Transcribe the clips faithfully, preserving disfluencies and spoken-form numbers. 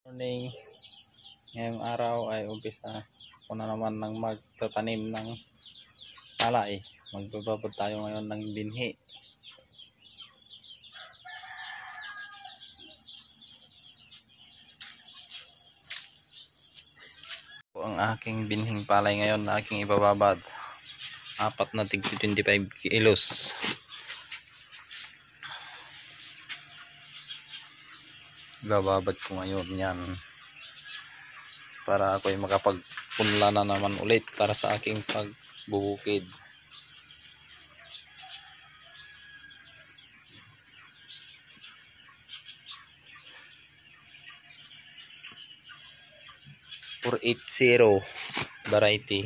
Morning. Ngayong araw ay umpisa ko na naman ng magtatanim ng palay. Magbababad tayo ngayon ng binhi. Ito ang aking binhing palay ngayon na aking ibababad. Apat na tig twenty-five kilos. Ibababad ko ngayon yan para ako ay makapagpunla na naman ulit para sa aking pagbubukid. four eighty variety.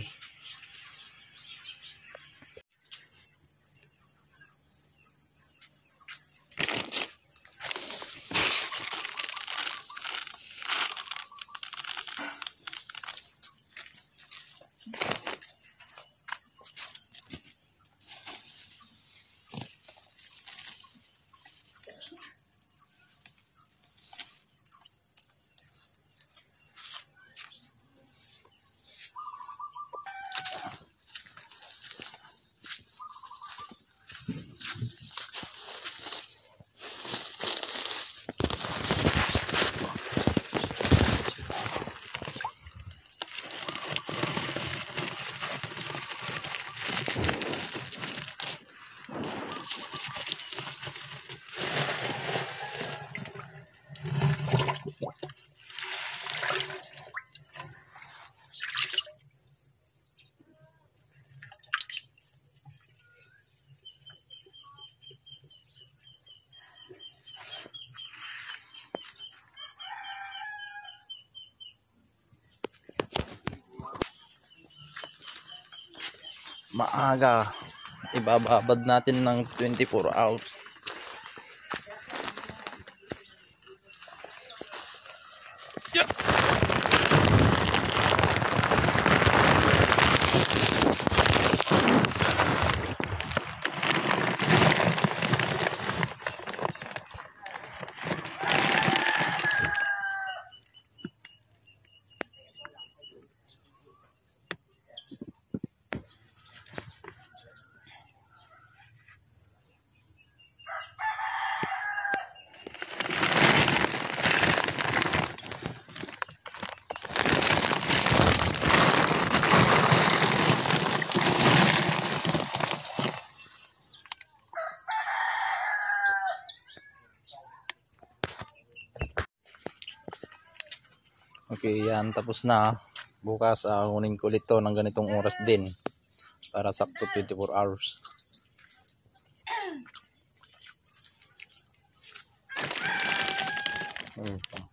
Maaga, ibababad natin ng twenty-four hours. Yeah. Okay, yan, tapos na. Bukas uh, kunin ko ulit to ng ganitong oras din para sakto twenty-four hours. Okay.